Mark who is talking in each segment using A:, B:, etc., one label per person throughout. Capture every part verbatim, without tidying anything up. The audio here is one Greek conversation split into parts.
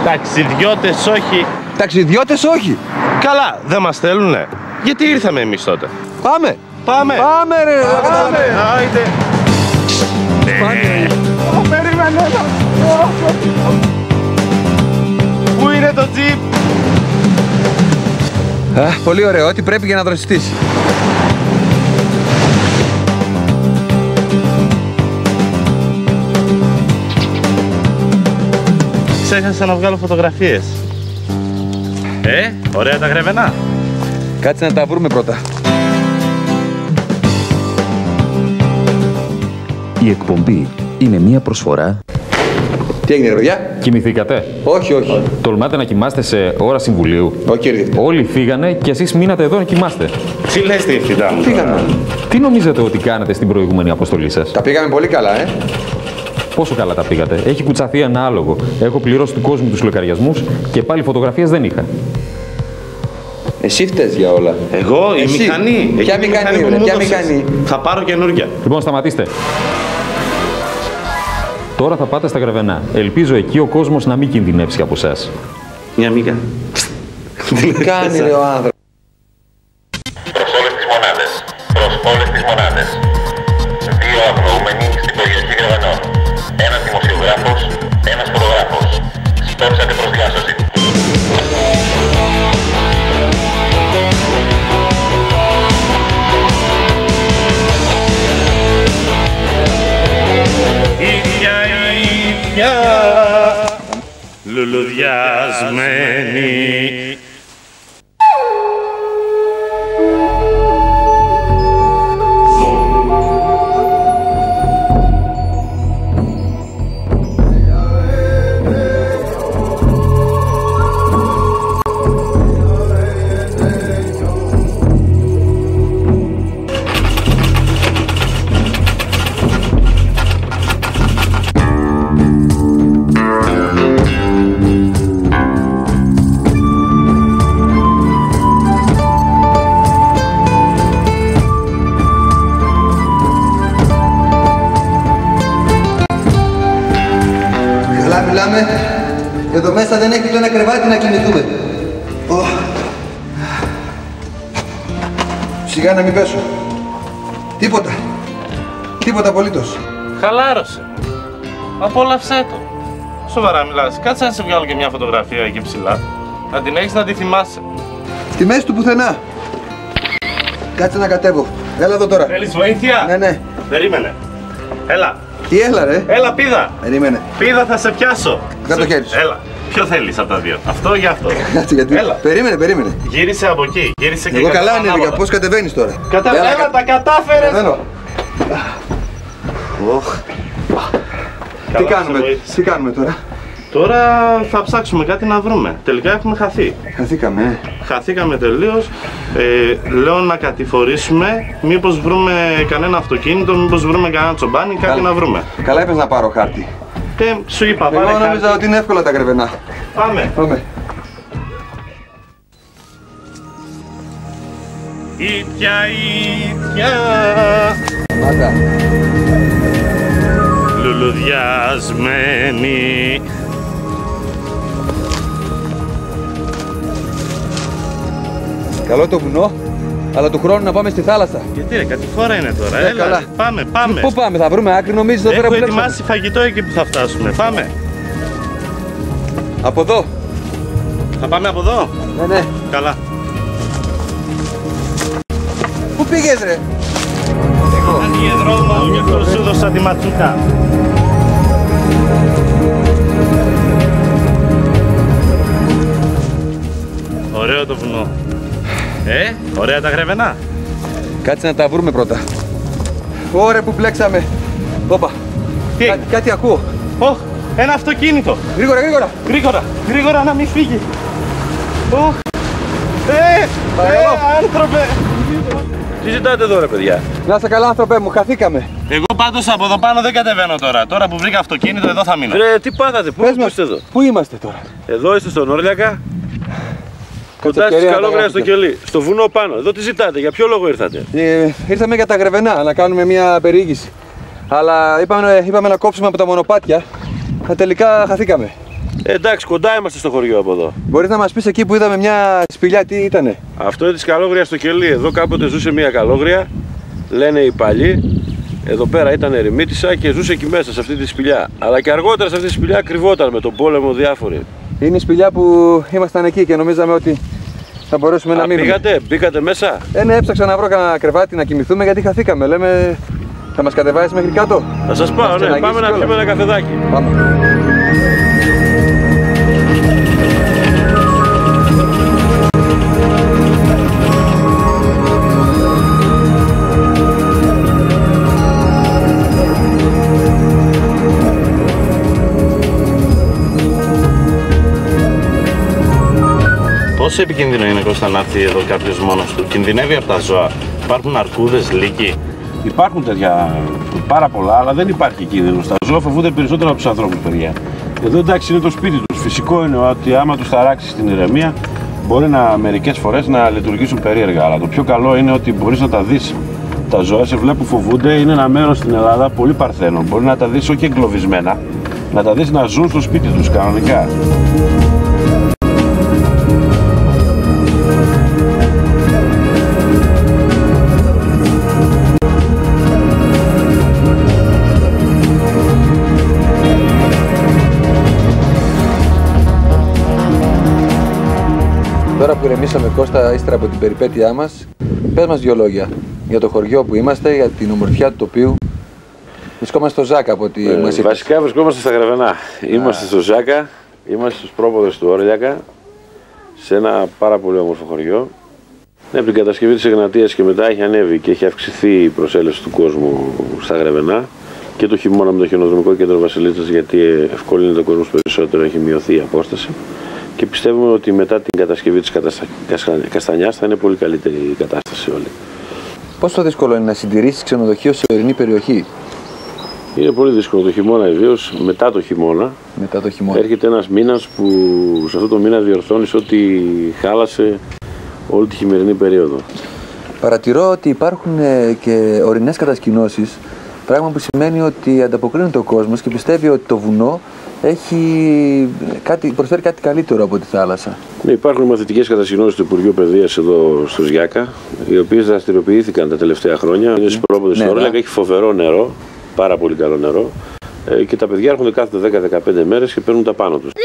A: Ταξιδιώτες όχι.
B: Ταξιδιώτες όχι.
A: Καλά, δεν μας θέλουνε. Γιατί ήρθαμε εμείς τότε.
B: Πάμε.
A: Πάμε.
B: Πάμε ρε.
A: Πάμε. Άιντε.
B: Πάμε.
A: Περίμενε. Πού είναι το τζιπ.
B: Α, πολύ ωραίο. Ό,τι πρέπει για να δροσιστείς.
A: Ξέχασα να βγάλω φωτογραφίες. Ε, ωραία τα γρεβενά.
B: Κάτσε να τα βρούμε πρώτα.
C: Η εκπομπή είναι μία προσφορά.
B: Τι έγινε ρε παιδιά.
C: Κοιμηθήκατε?
B: Όχι, όχι.
C: Τολμάτε να κοιμάστε σε ώρα συμβουλίου?
B: Όχι κύριε.
C: Όλοι φύγανε και εσείς μείνατε εδώ να κοιμάστε.
A: Τι λες διευθυντά μου.
B: Φύγαμε.
C: Τι νομίζετε ότι κάνετε στην προηγούμενη αποστολή σας?
B: Τα πήγαμε πολύ καλά, ε.
C: Πόσο καλά τα πήγατε? Έχει κουτσαθεί ένα άλογο. Έχω πληρώσει του κόσμου τους λογαριασμούς και πάλι φωτογραφίες δεν είχα.
B: Εσύ φταίς για όλα.
A: Εγώ, η
B: Εσύ.
A: μηχανή.
B: Ποια
A: Εκεί η
B: μηχανή,
A: που
B: ρε,
A: μου
B: ποια
A: έδωσες.
B: μηχανή?
A: Θα πάρω καινούργια.
C: Λοιπόν, σταματήστε. Τώρα θα πάτε στα Γρεβενά. Ελπίζω εκεί ο κόσμος να μην κινδυνεύσει από εσάς.
A: Μια μήκα.
B: Τι κάνει ρε ο άνθρωπος.
D: Προς όλες τις μονάδες. Προς όλες τις μονάδες. Δύο αγνοούμενοι στην περιοχή Γρεβενών. Ένας δημοσιογράφος, ένας φωτογράφος. Σπέψατε προς διάσωση.
A: Ίδια, ίδια, λουλουδιασμένη.
B: Καλά μιλάμε. Εδώ μέσα δεν έχει το ένα κρεβάτι να κοιμηθούμε. Oh. Σιγά να μην πέσω. Τίποτα. Τίποτα απολύτως.
A: Χαλάρωσε. Απόλαυσέ το. Σοβαρά μιλάς. Κάτσε να σε βγάλω και μια φωτογραφία εκεί ψηλά. Να την έχεις να τη θυμάσαι.
B: Στη μέση του πουθενά. Κάτσε να κατέβω. Έλα εδώ τώρα.
A: Θέλεις βοήθεια?
B: Ναι, ναι.
A: Περίμενε. Έλα.
B: Τι έλα ρε.
A: Έλα πίδα.
B: Περίμενε.
A: Πίδα θα σε πιάσω.
B: Κάτω το χέρι σου.
A: Έλα. Ποιο θέλεις από τα δύο. Αυτό ή αυτό.
B: Κάτσε γιατί.
A: Έλα.
B: Περίμενε, περίμενε.
A: Γύρισε από εκεί. Γύρισε και
B: Εγώ
A: κάτω
B: καλά
A: ανάποδα.
B: ανέβηκα. Πώς κατεβαίνεις τώρα.
A: Κατα...
B: Έλα,
A: Έλα,
B: κα-
A: τα κατάφερες.
B: Κατεβαίνω. Οχ. Τι
A: Καλά,
B: κάνουμε,
A: σε βοήθησα.
B: τι κάνουμε τώρα.
A: Τώρα θα ψάξουμε κάτι να βρούμε. Τελικά έχουμε χαθεί.
B: Χαθήκαμε, ε.
A: Χαθήκαμε τελείως. Ε, λέω να κατηφορήσουμε. Μήπως βρούμε κανένα αυτοκίνητο, μήπως βρούμε κανένα τσομπάνι, κάτι
B: Καλά.
A: να βρούμε.
B: Καλά είπες να πάρω χάρτη.
A: Και σου είπα,
B: Εγώ
A: πάρε
B: νόμιζα
A: χάρτη.
B: ότι είναι εύκολα τα Γρεβενά.
A: Πάμε.
B: Πάμε.
A: Ίδια, ίδια,
B: Μάτα.
A: λουλουδιασμένη.
B: Καλό το βουνό, αλλά του χρόνου να πάμε στη θάλασσα.
A: Γιατί ρε, κατηφόρα είναι τώρα.
B: Ε,
A: Έλα,
B: καλά.
A: ρε. Πάμε, πάμε.
B: Πού πάμε, θα βρούμε άκρη, νομίζεις εδώ πέρα
A: Έχω
B: που λέξαμε.
A: ετοιμάσει φαγητό εκεί που θα φτάσουμε. Πάμε.
B: Από εδώ.
A: Θα πάμε από εδώ.
B: Ναι, ναι.
A: Καλά.
B: Πού πήγες ρε.
A: Άνοιγε δρόμο, γι' αυτό σου δώσα τη ματσούκα. Ωραίο το βουνό. Ε, ωραία τα Γρεβενά.
B: Κάτσε να τα βρούμε πρώτα. Ωραία που μπλέξαμε. Όπα.
A: Τι
B: Κά-
A: έγινε?
B: κάτι ακούω.
A: Ωχ, ένα αυτοκίνητο.
B: Γρήγορα, γρήγορα.
A: Γρήγορα, γρήγορα να μην φύγει. Ωχ. Ε,
B: Παρακαλώ.
A: ε, άνθρωπε.
E: Τι ζητάτε εδώ ρε παιδιά.
B: Να είσαι καλά άνθρωπε μου, χαθήκαμε.
A: Εγώ πάντως από εδώ πάνω δεν κατεβαίνω τώρα. Τώρα που βρήκα αυτοκίνητο εδώ θα μείνω.
E: Ρε τι πάθατε, πού
B: Πες μας,
E: είστε εδώ.
B: πού είμαστε τώρα.
E: Εδώ είστε στον Όρλιακα. Κοντά
B: ευκαιρία
E: στις
B: να τα
E: Καλόγρια στο
B: γράψετε.
E: κελί. Στο βουνό πάνω. Εδώ τι ζητάτε, για ποιο λόγο ήρθατε.
B: Ε, ήρθαμε για τα Γρεβενά να κάνουμε μια περιήγηση. Αλλά είπαμε, είπαμε να κόψουμε από τα μονοπάτια. Α, τελικά χαθήκαμε.
E: Ε, εντάξει, κοντά είμαστε στο χωριό από εδώ.
F: Μπορείς να μας πεις εκεί που είδαμε μια σπηλιά, τι ήτανε?
E: Αυτό είναι της καλόγριας στο κελί. Εδώ κάποτε ζούσε μια καλόγρια, λένε οι παλιοί. Εδώ πέρα ήταν ερημίτισσα και ζούσε εκεί μέσα σε αυτή τη σπηλιά. Αλλά και αργότερα σε αυτή τη σπηλιά κρυβόταν με τον πόλεμο διάφοροι.
F: Είναι η σπηλιά που ήμασταν εκεί και νομίζαμε ότι θα μπορέσουμε
E: Α,
F: να μείνουμε.
E: Πήγατε, μπήκατε μέσα.
F: Ε, ναι, έψαξα να βρω κανένα κρεβάτι να κοιμηθούμε γιατί χαθήκαμε. Λέμε, θα μας κατεβάσεις μέχρι κάτω.
E: Θα σας πάω, ναι, πάμε να πιούμε ένα καφεδάκι.
F: Πάμε.
A: Πόσο επικίνδυνο είναι, Κώστα, να έρθει εδώ κάποιος μόνος του? Κινδυνεύει από τα ζώα? Υπάρχουν αρκούδες, λύκοι?
E: Υπάρχουν τέτοια πάρα πολλά, αλλά δεν υπάρχει κίνδυνο. Τα ζώα φοβούνται περισσότερο από τους ανθρώπους, παιδιά. Εδώ εντάξει είναι το σπίτι τους. Φυσικό είναι ότι άμα τους ταράξει την ηρεμία, μπορεί να, μερικές φορές να λειτουργήσουν περίεργα. Αλλά το πιο καλό είναι ότι μπορείς να τα δεις. Τα ζώα σε βλέπουν, φοβούνται. Είναι ένα μέρος στην Ελλάδα πολύ παρθένο. Μπορεί να τα δεις όχι εγκλωβισμένα, να τα δεις να ζουν στο σπίτι τους κανονικά.
F: Τώρα που ηρεμήσαμε, Κώστα, ύστερα από την περιπέτειά μας, πες μας δύο λόγια για το χωριό που είμαστε, για την ομορφιά του τοπίου. Βρισκόμαστε στο Ζάκα από ό,τι
E: Ε,
F: μας είπες.
E: βασικά βρισκόμαστε στα Γρεβενά. Είμαστε στο Ζάκα, είμαστε στους πρόποδες του Όρλιακα, σε ένα πάρα πολύ όμορφο χωριό. Ναι, από την κατασκευή της Εγνατίας και μετά έχει ανέβει και έχει αυξηθεί η προσέλευση του κόσμου στα Γρεβενά. Και το χειμώνα με το χιονοδρομικό κέντρο Βασιλίτσας, γιατί ευκολύνεται ο κόσμος περισσότερο, έχει μειωθεί η απόσταση. Και πιστεύουμε ότι μετά την κατασκευή της Καστανιάς θα είναι πολύ καλύτερη η κατάσταση όλη.
F: Πόσο δύσκολο είναι να συντηρήσεις ξενοδοχείο σε ορεινή περιοχή?
E: Είναι πολύ δύσκολο το χειμώνα, ιδίως μετά το χειμώνα.
F: Μετά το χειμώνα.
E: Έρχεται ένας μήνας που σε αυτό το μήνα διορθώνεις ό,τι χάλασε όλη τη χειμερινή περίοδο.
F: Παρατηρώ ότι υπάρχουν ε, και ορεινές κατασκηνώσεις, πράγμα που σημαίνει ότι ανταποκρίνεται ο κόσμος και πιστεύει ότι το βουνό έχει κάτι, προσφέρει κάτι καλύτερο από τη θάλασσα.
E: Ναι, υπάρχουν μαθητικές κατασκηνώσεις του Υπουργείου Παιδείας εδώ στο Ζιάκα, οι οποίες δραστηριοποιήθηκαν τα τελευταία χρόνια. Είναι στις πρόποδες του Όρλιακα, έχει φοβερό νερό, πάρα πολύ καλό νερό, ε, και τα παιδιά έρχονται κάθε δέκα με δεκαπέντε μέρες και παίρνουν τα πάνω τους.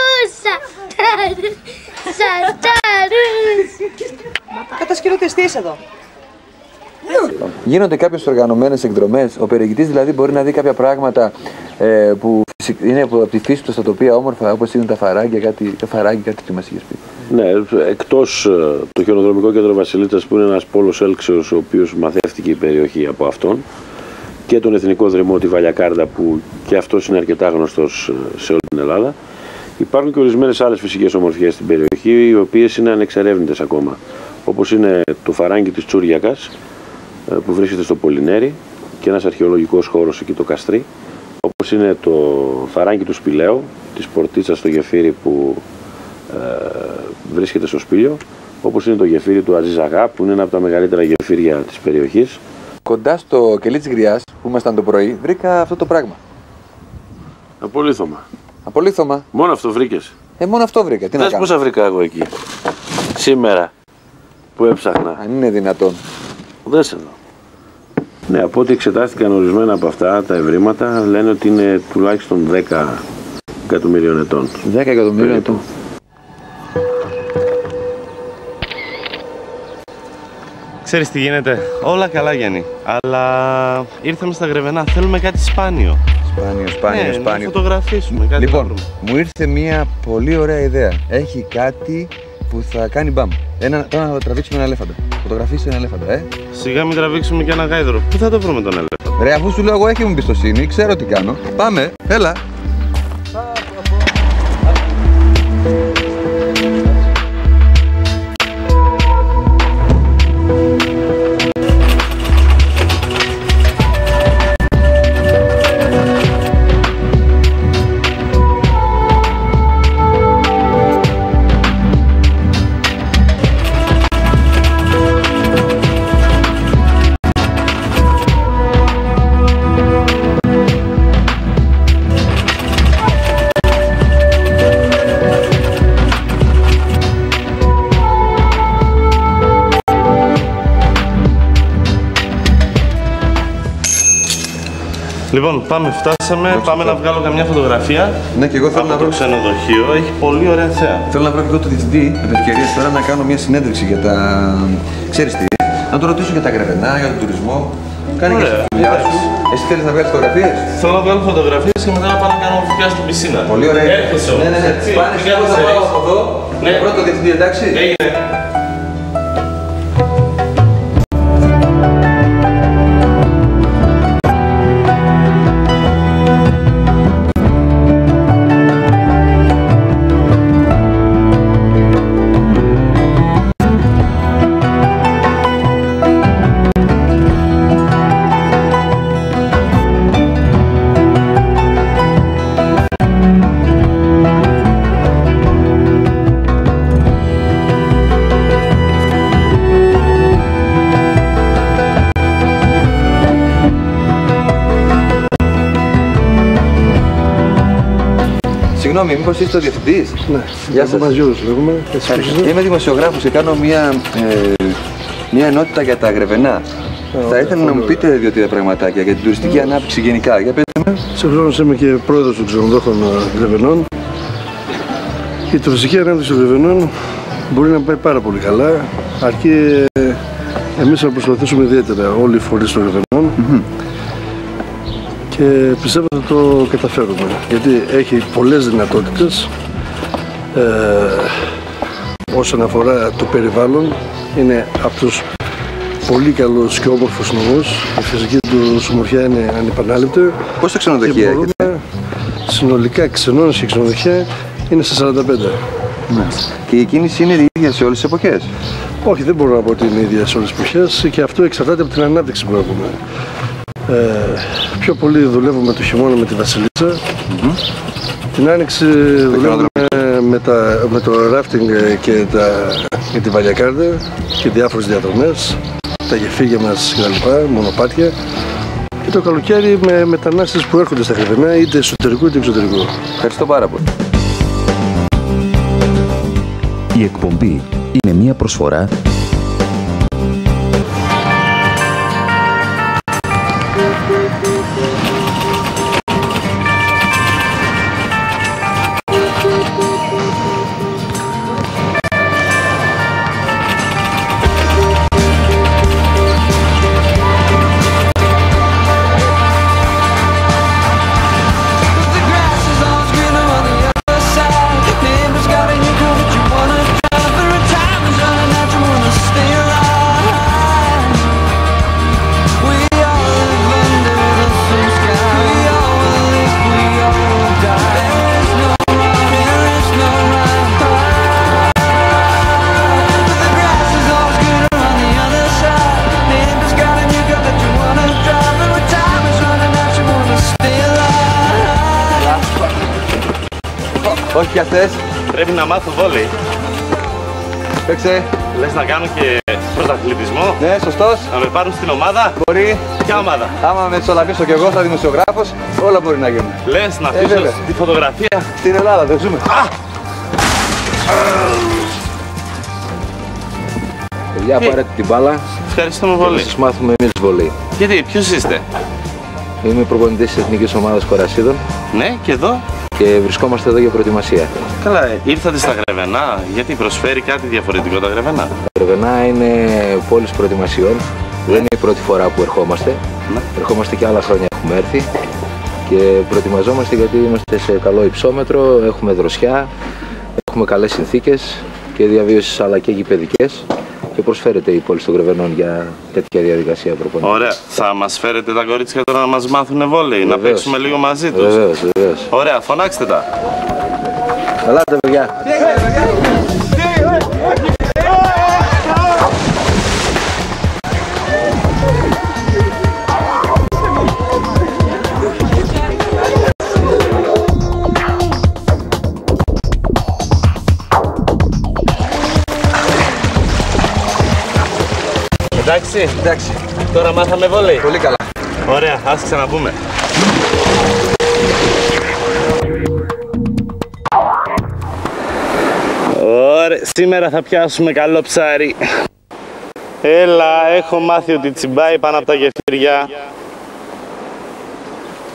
G: Κατασκηνώτες τι είσαι εδώ?
F: Γίνονται κάποιες οργανωμένες εκδρομές. Ο περιηγητής δηλαδή μπορεί να δει κάποια πράγματα ε, που είναι από τη φύση του στα τοπία όμορφα, όπως είναι τα φαράγγια, κάτι, τα φαράγγια, κάτι τι μας είχες πει.
E: Ναι, εκτός το χιονοδρομικό κέντρο Βασιλίτσας που είναι ένας πόλος έλξεως ο οποίος μαθεύτηκε η περιοχή από αυτόν, και τον Εθνικό Δρυμό τη Βαλιακάρδα που και αυτός είναι αρκετά γνωστός σε όλη την Ελλάδα. Υπάρχουν και ορισμένες άλλες φυσικές ομορφιές στην περιοχή, οι οποίες είναι ανεξερεύνητες ακόμα, όπως είναι το φαράγγι της Τσούριακας που βρίσκεται στο Πολυνέρι και ένας αρχαιολογικός χώρος εκεί, το Καστρί, όπως είναι το φαράγγι του Σπηλαίου, της Πορτίτσας στο γεφύρι που ε, βρίσκεται στο Σπήλιο, όπως είναι το γεφύρι του Αζίζαγά που είναι ένα από τα μεγαλύτερα γεφύρια της περιοχής.
F: Κοντά στο κελί της Γριάς που ήμασταν το πρωί, βρήκα αυτό το πράγμα.
E: Απολύθωμα.
F: Απολύθωμα.
E: Μόνο αυτό βρήκες?
F: Ε, μόνο αυτό βρήκα. Τι να
E: Δες
F: κάνω.
E: πόσα βρήκα εγώ εκεί, σήμερα που έψαχνα.
F: Αν είναι δυνατόν.
E: Δες εδώ. Ναι, από ό,τι εξετάστηκαν ορισμένα από αυτά τα ευρήματα, λένε ότι είναι τουλάχιστον δέκα εκατομμυρίων ετών.
F: δέκα εκατομμυρίων ετών.
A: Ξέρεις τι γίνεται? Όλα καλά, Γιάννη. Αλλά ήρθαμε στα Γρεβενά. Θέλουμε κάτι σπάνιο.
F: Σπάνιο, σπάνιο,
A: ναι,
F: σπάνιο.
A: Να φωτογραφίσουμε κάτι.
F: Λοιπόν, μου ήρθε μια πολύ ωραία ιδέα. Έχει κάτι που θα κάνει μπαμ. Ένα, τώρα να τραβήξουμε ένα ελέφαντα. Φωτογραφίσει ένα ελέφαντα, ε.
A: Σιγά μην τραβήξουμε και ένα γάιδρο. Πού θα το βρούμε τον ελέφαντα?
F: Ρε, αφού σου λέω εγώ έχει μου εμπιστοσύνη, ξέρω τι κάνω. Πάμε, έλα.
A: Λοιπόν, πάμε, φτάσαμε.
B: Δόξα
A: πάμε
B: τω.
A: να βγάλω καμιά φωτογραφία.
B: Ναι, και εγώ θέλω
A: από
B: να
A: το
B: βρω.
A: ξενοδοχείο. Έχει πολύ ωραία θέα.
B: Θέλω να βρω και εγώ το διευθυντή με την ευκαιρία τώρα να κάνω μια συνέντευξη για τα. Ξέρεις τι, να το ρωτήσω για τα γραβενά, για τον τουρισμό. Κάνε και
A: Ωραία,
B: εσύ τη δουλειά σου.
A: εντάξει.
B: Εσύ θέλεις να βγάλεις φωτογραφίες.
A: Θέλω να βγάλω φωτογραφίες και μετά να πάω να κάνω φωτιά στην πισίνα.
B: Πολύ ωραία.
A: Έρχεσαι
B: Ναι, ναι, ναι.
A: έτσι.
B: Πάνε
A: Μην
B: εγώ θα πάω
A: καθυστερείς.
B: από εδώ.
A: Ναι.
B: Πρώτο διευθυντή, εντάξει.
A: Έγινε.
B: Συγγνώμη, μήπως είστε ο διευθυντής.
H: Ναι,
B: Γεια σας.
H: Μαζιούς λέγουμε. Έτσι πώς
B: Είμαι δημοσιογράφος και κάνω μια, ε, μια ενότητα για τα γρεβενά. Θα ήθελα να μου πείτε δύο-τρία πραγματάκια για την τουριστική ανάπτυξη γενικά. Για πείτε με.
H: Συγχρόνως είμαι και πρόεδρος των ξενοδόχων ε, Γρεβενών. Η τουριστική ανάπτυξη των Γρεβενών μπορεί να πάει πάρα πολύ καλά, αρκεί ε, εμείς να προσπαθήσουμε ιδιαίτερα όλοι οι φορείς των Γρεβενών.
B: Mm-hmm.
H: Και πιστεύω ότι το καταφέρουμε, γιατί έχει πολλές δυνατότητες ε, όσον αφορά το περιβάλλον. Είναι από τους πολύ καλούς και όμορφους νομούς. Η φυσική του ομορφιά είναι ανεπανάληπτη.
B: Πόσα ξενοδοχεία
H: Και μπορούμε,
B: έχετε.
H: συνολικά ξενώνες και ξενοδοχεία είναι σε σαράντα πέντε.
B: Ναι. Και η κίνηση είναι η ίδια σε όλες τις εποχές.
H: Όχι, δεν μπορώ να πω ότι είναι ίδια σε όλες τις εποχές και αυτό εξαρτάται από την ανάπτυξη που έχουμε. Ε, πιο πολύ δουλεύουμε το χειμώνα με τη Βασιλίτσα. Mm-hmm. Την Άνοιξη δουλεύουμε με, τα, με το rafting και, τα, και τη Βαλιακάρδα και διάφορες διαδρομές, τα γεφύρια μας κλπ, μονοπάτια. Και το καλοκαίρι με μετανάστες που έρχονται στα Γρεβενά, είτε εσωτερικού είτε εξωτερικού.
B: Ευχαριστώ πάρα πολύ.
I: Η εκπομπή είναι μια προσφορά
B: Όχι και αυτές.
A: Πρέπει να μάθω βόλεϊ.
B: Παίξε.
A: Λες να κάνω και πρωταθλητισμό.
B: Ναι, σωστός.
A: Να με πάρουν στην ομάδα.
B: Μπορεί.
A: Ποια ομάδα.
B: Άμα με τσολαπίσω κι εγώ, θα δημοσιογράφος, όλα μπορεί να γίνουν.
A: Λες να
B: Ε,
A: αφήσω
B: βέβαια.
A: τη φωτογραφία.
B: Στην Ελλάδα δεν ζούμε.
F: Παιδιά,
A: Τι?
F: πάρετε την μπάλα
A: Ευχαριστούμε
F: και
A: πολύ.
F: να σας μάθουμε εμείς βολή.
A: Γιατί, ποιος είστε.
F: Είμαι προπονητής της Εθνικής Ομάδας Κορασίδων
A: Ναι, και εδώ.
F: και βρισκόμαστε εδώ για προετοιμασία.
A: Καλά, ε, ήρθατε στα Γρεβενά, γιατί προσφέρει κάτι διαφορετικό τα Γρεβενά.
F: Τα Γρεβενά είναι πόλεις προετοιμασιών. Δεν είναι η πρώτη φορά που ερχόμαστε.
A: Ναι.
F: Ερχόμαστε και άλλα χρόνια έχουμε έρθει και προετοιμαζόμαστε γιατί είμαστε σε καλό υψόμετρο, έχουμε δροσιά, έχουμε καλές συνθήκες και διαβίωσης αλλά και γηπαιδικές και προσφέρεται η πόλη των Γρεβενών για τέτοια διαδικασία προπονητής.
A: Ωραία. Θα μας φέρετε τα κορίτσια τώρα να μας μάθουν βόλεϊ, να
F: Βεβαίως.
A: παίξουμε λίγο μαζί τους.
F: Βεβαίως, βεβαίως.
A: Ωραία, φωνάξτε τα.
F: Ελάτε, παιδιά.
A: Εντάξει,
B: Εντάξει,
A: τώρα μάθαμε βόλεϊ.
B: πολύ καλά.
A: Ωραία, ας ξαναπούμε. Ωραία, σήμερα θα πιάσουμε καλό ψάρι. Έλα, έχω μάθει ότι τσιμπάει πάνω από τα γεφυριά.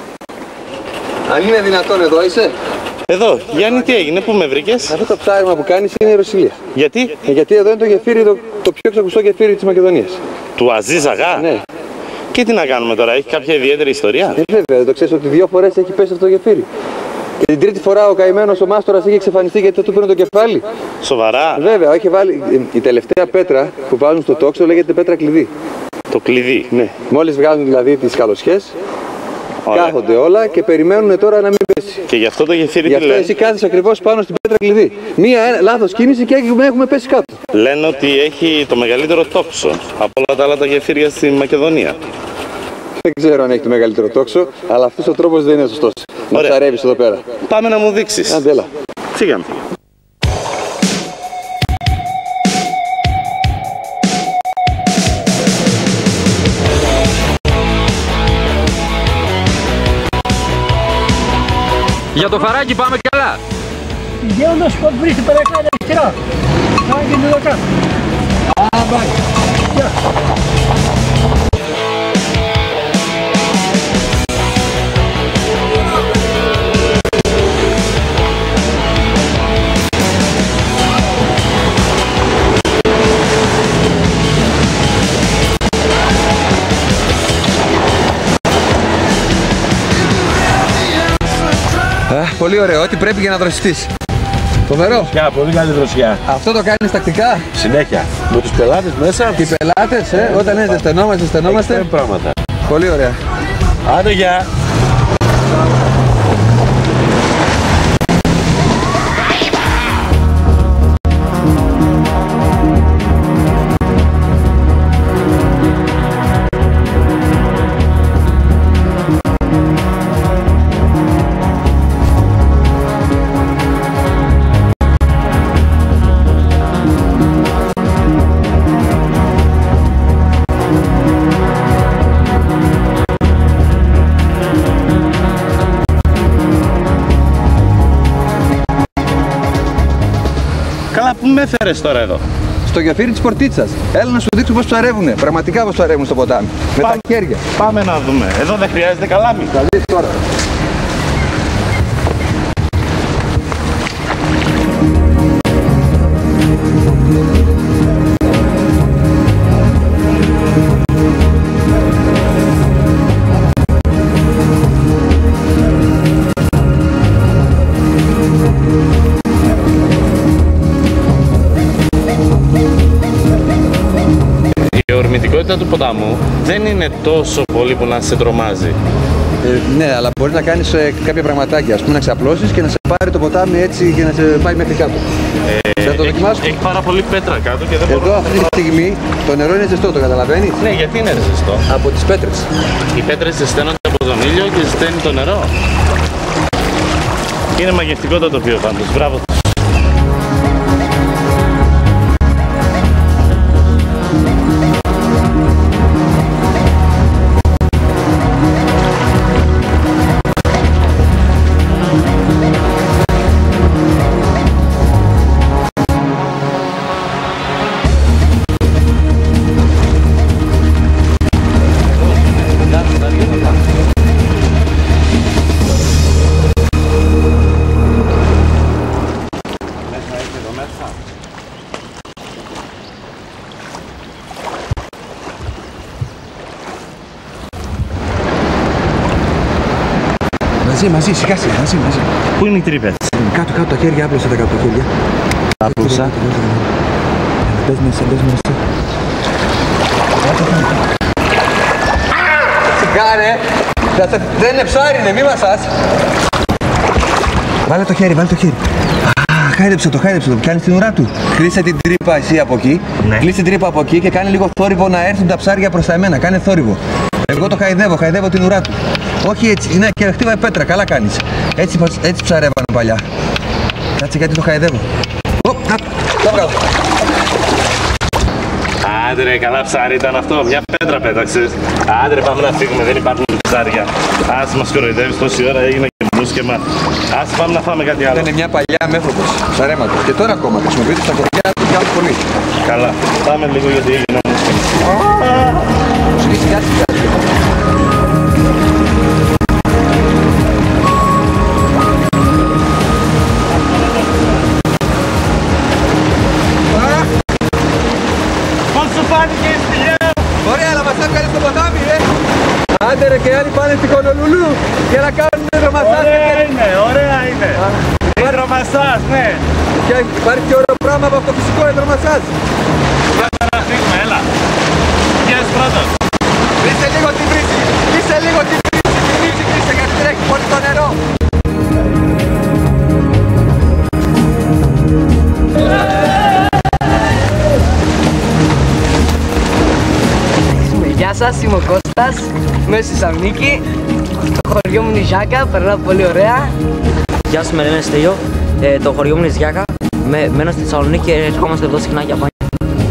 F: Αν είναι δυνατόν, εδώ είσαι.
A: Εδώ, Γιάννη, τι έγινε, πού με βρήκες?
F: Αυτό το ψάρεμα που κάνεις είναι η Ρωσιλία.
A: Γιατί?
F: Ε, γιατί εδώ είναι το γεφύρι, το, το πιο ξακουστό γεφύρι της Μακεδονίας.
A: Του Αζίζ Αγά?
F: Ναι.
A: Και τι να κάνουμε τώρα, έχει κάποια ιδιαίτερη ιστορία?
F: Ε, βέβαια, το ξέρεις ότι δύο φορές έχει πέσει αυτό το γεφύρι. Και την τρίτη φορά ο καημένος ο μάστορας είχε εξαφανιστεί γιατί θα του πήρε το κεφάλι.
A: Σοβαρά?
F: Βέβαια, είχε βάλει. Η τελευταία πέτρα που βάζουν στο τόξο λέγεται πέτρα κλειδί.
A: Το κλειδί.
F: Ναι. Μόλις βγάζουν δηλαδή τις καλοσιές,
A: Ωραία.
F: κάθονται όλα και περιμένουν τώρα να μην πέσει.
A: Και γι' αυτό το γεφύρι
F: Γι'
A: τι
F: αυτό
A: λένε?
F: εσύ κάθεσαι ακριβώς πάνω στην πέτρα κλειδί. Μία ε, λάθος κίνηση και έχουμε, έχουμε πέσει κάτω.
A: Λένε ότι έχει το μεγαλύτερο τόξο από όλα τα άλλα τα γεφύρια στη Μακεδονία.
F: Δεν ξέρω αν έχει το μεγαλύτερο τόξο, αλλά αυτός ο τρόπος δεν είναι σωστός. Να ψαρεύεις εδώ πέρα.
A: Πάμε να μου δείξεις.
F: Άντε, έλα.
A: Φύγαμε.
C: Για το φαράκι πάμε καλά.
J: Где у нас подбрите паракада вчера? Ноги на руках. А, бать.
F: Πολύ ωραίο, ό,τι πρέπει για να δροσιστείς. Φοβερό.
E: Δροσιά, πολύ καλή δροσιά.
F: Αυτό το κάνεις τακτικά.
E: Συνέχεια. Με τους πελάτες μέσα.
F: Οι πελάτες, ε, όταν είναι ζεσθενόμαστε, ζεσθενόμαστε.
E: Πράγματα.
F: Πολύ ωραία.
E: Άντε, γεια.
A: Καλά, πού με έφερες τώρα εδώ?
F: Στο γεφύρι της Πορτίτσας. Έλα να σου δείξω πώς ψαρεύουνε. Πραγματικά πώς ψαρεύουν στο ποτάμι. Με
A: Πάμε.
F: τα χέρια.
A: Πάμε να δούμε. Εδώ δεν χρειάζεται καλάμι.
F: Θα δεις τώρα.
A: Η ορμητικότητα του ποταμού δεν είναι τόσο πολύ που να σε τρομάζει.
F: Ε, ναι, αλλά μπορεί να κάνεις ε, κάποια πραγματάκια. Ας πούμε να ξαπλώσεις και να σε πάρει το ποτάμι έτσι και να σε πάει μέχρι κάτω.
A: Ε,
F: Θα το
A: έχει,
F: δοκιμάσουμε.
A: έχει πάρα πολύ πέτρα κάτω και δεν
F: Εδώ
A: μπορώ
F: αυτή τη στιγμή το νερό είναι ζεστό, το καταλαβαίνεις?
A: Ναι, γιατί είναι ζεστό?
F: Από τις πέτρες.
A: Οι πέτρες ζεσταίνονται από τον ήλιο και ζεσταίνει το νερό. Είναι μαγευτικό το τοπίο πάντως. Μπράβο.
F: Μαζί, μαζί, σιγά σιγά, μαζί, μαζί.
A: Πού είναι οι τρύπες?
F: Κάτω, κάτω τα χέρια, άπλωσα τα κάτω τα χέρια.
A: Άπλωσα.
F: Πες μέσα, πες μέσα. Σιγάρε! Δεν είναι ψάρι, είναι, μη μασάς. Βάλε το χέρι, βάλε το χέρι. Α, χάιδεψε το, χάιδεψε το, πιάνεις την ουρά του. Κλείσε την τρύπα εσύ από εκεί,
A: ναι.
F: Κλείσε την τρύπα από εκεί και κάνε λίγο θόρυβο να έρθουν τα ψάρια προς τα εμένα, κάνε θόρυβο. Εγώ το χαϊδεύω, χαϊδεύω την ουρά του. Όχι έτσι, ναι, και χτύπαει πέτρα, καλά κάνεις. Έτσι, έτσι ψαρεύανε παλιά. Κάτσε γιατί το χαϊδεύω. Ωπ, κάτω, το βγάλω.
A: Άντε ρε, καλά ψάρι ήταν αυτό, μια πέτρα πέταξες. Άντε ρε, πάμε να φύγουμε, δεν υπάρχουν ψάρια. Ας μας κοροϊδεύεις τόση ώρα, έγινε και μπούσκεμα. Ας πάμε να φάμε κάτι άλλο.
F: Είναι μια παλιά μέθοδος ψαρέματος και τώρα ακόμα χρησιμοποιείται στα χωριά του και άλλο πολύ.
A: Καλά, πάμε λίγο γιατί έγινε μπούσκεμα.
F: Σιγά, σιγά, σιγά. Άντε ρε, και άλλοι πάνε στη Χονολουλού για να κάνουν υδρομασάζ.
A: Ωραία είναι, ωραία είναι. Υδρομασάζ, ναι.
F: Και υπάρχει και ωραίο πράγμα από αυτό το φυσικό υδρομασάζ.
A: Πάμε να φύγουμε, έλα. Βγες πρώτος.
F: Κλείσε λίγο τη βρύση, κλείσε λίγο τη βρύση, τη βρύση κλείσε γιατί τρέχει πολύ το νερό.
K: Γεια σας, είμαι ο Κώστας, είμαι στη Θεσσαλονίκη, το χωριό μου είναι η Ζιάκα, περνάω πολύ ωραία.
L: Γεια σας, με λένε Στέλιο, ε, το χωριό μου είναι η Ζιάκα, με, μένω στη Θεσσαλονίκη και ερχόμαστε εδώ συχνά για μπάνιο.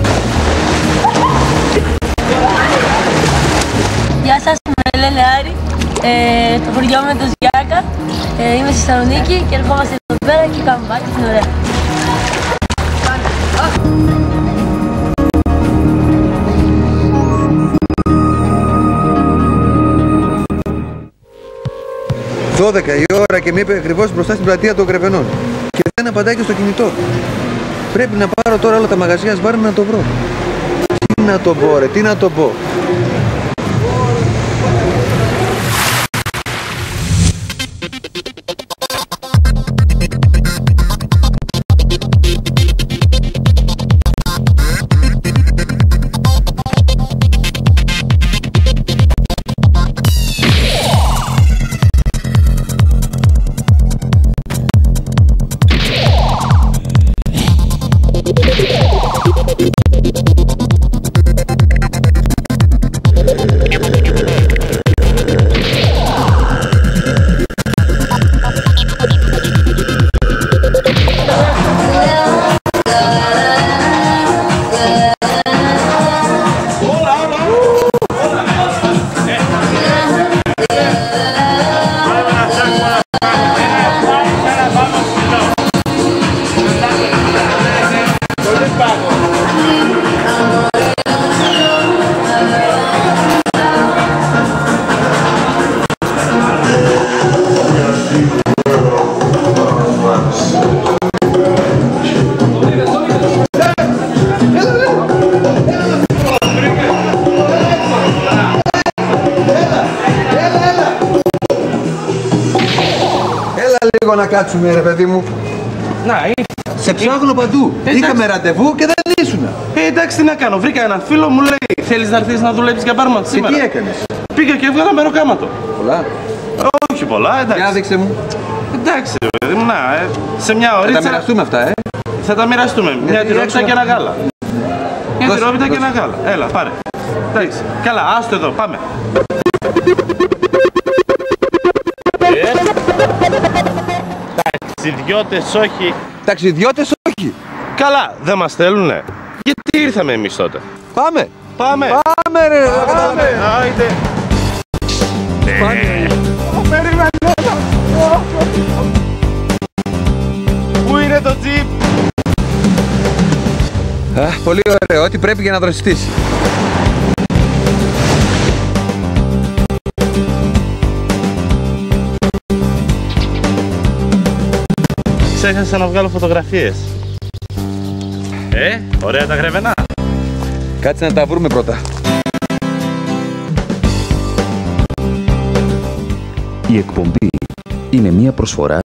M: Γεια σας, με λένε Άρη, ε, το χωριό μου είναι το Ζιάκα, ε, είμαι στη Θεσσαλονίκη και ερχόμαστε εδώ πέρα και κάνουμε μπάνιο, είναι ωραία.
F: δώδεκα η ώρα και με είπε ακριβώς μπροστά στην πλατεία των Γρεβενών. Και δεν απαντάει και στο κινητό. Πρέπει να πάρω τώρα όλα τα μαγαζιά σβάρ να το βρω. Τι να το πω ρε, τι να το πω. Να κάτσουμε ρε παιδί μου.
A: Να,
F: σε ψάχνω παντού. Είχαμε ραντεβού και δεν ήσουν.
A: Ε, εντάξει, τι να κάνω. Βρήκα έναν φίλο μου, λέει: θέλεις να έρθεις να δουλέψεις για μπάρμαν σήμερα?
F: Και τι έκανες?
A: Πήγα και έβγαλα μεροκάματο.
F: Πολλά?
A: Όχι πολλά, εντάξει.
F: Για δείξε μου.
A: Εντάξει, ρε παιδί μου, να, ε, σε μια ωρίτσα.
F: Θα τα μοιραστούμε αυτά, ε.
A: Θα τα μοιραστούμε. Μια τυρόπιτα και ένα γάλα. Μια τυρόπιτα και ένα γάλα. Έλα, πάρε. Εντάξει. Καλά, άστο εδώ, πάμε. Ταξιδιώτες όχι.
F: Ταξιδιώτες όχι.
A: Καλά, δεν μας θέλουνε. Γιατί ήρθαμε εμείς τότε?
F: Πάμε.
A: Πάμε.
F: Πάμε ρε.
A: Πάμε. Άιντε.
F: Πάμε.
A: Περίμενε. Πού είναι το τζιπ?
F: Α, πολύ ωραίο. Ό,τι πρέπει για να δροσιστείς.
A: Ξέχασα να βγάλω φωτογραφίες. Ε, ωραία τα Γρεβενά.
F: Κάτσε να τα βρούμε πρώτα.
I: Η εκπομπή είναι μια προσφορά